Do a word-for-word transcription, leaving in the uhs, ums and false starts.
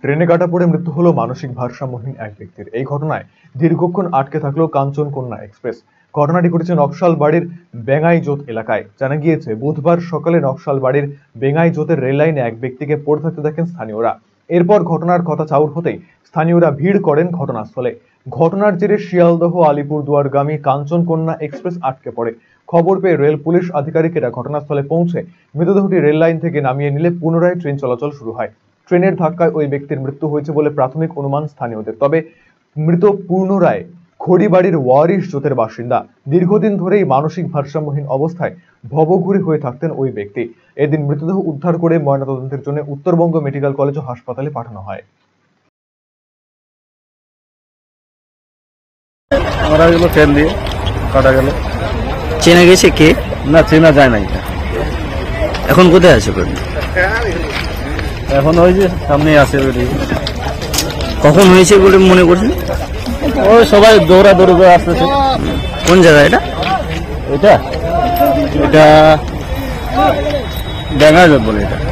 ট্রেনে কাটা পড়ে মৃত্যু হলো মানসিক ভারসাম্যহীন এক ব্যক্তির। এই ঘটনায় দীর্ঘক্ষণ আটকে থাকলো কাঞ্চনকন্যা এক্সপ্রেস। ঘটনাটি ঘটেছে নকশালবাড়ির বেঙ্গাইজোত এলাকায়। জানা গিয়েছে, বুধবার সকালে নকশালবাড়ির বেঙ্গাইজোতের রেল লাইনে এক ব্যক্তিকে পড়ে থাকতে দেখেন স্থানীয়রা। এরপর ঘটনার কথা চাউর হতেই স্থানীয়রা ভিড় করেন ঘটনাস্থলে। ঘটনার জেরে শিয়ালদহ আলিপুরদুয়ারগামী কাঞ্চনকন্যা এক্সপ্রেস আটকে পড়ে। খবর পেয়ে রেল পুলিশ আধিকারিকেরা ঘটনাস্থলে পৌঁছে মৃতদেহটি রেল লাইন থেকে নামিয়ে নিলে পুনরায় ট্রেন চলাচল শুরু হয়। ট্রেনের ধাক্কায় ওই ব্যক্তির মৃত্যু হয়েছে বলে প্রাথমিক অনুমান স্থানীয়দের। তবে মৃত পূর্ণরায় খড়িবাড়ির ওয়ারিশ জোতের বাসিন্দা। দীর্ঘদিন ধরেই মানসিক ভারসাম্যহীন অবস্থায় ভবঘুরে হয়ে থাকতেন ওই ব্যক্তি। এদিন মৃতদেহ উদ্ধার করে ময়নাতদন্তের জন্য উত্তরবঙ্গ মেডিকেল কলেজ ও হাসপাতালে পাঠানো হয়। মারা গেল ট্রেন দিয়ে, কাটা গেল। চেনা গেছে কে? না, চেনা যায় না। এখন কোথায় আছে? এখন ওই যে সামনে আছে। কখন হয়েছে বলে মনে করছেন? ওই সবাই দৌড়া দৌড়ে করে আসতেছে। কোন জায়গা এটা? এটা এটা বেঙ্গাইজোত বলে। এটা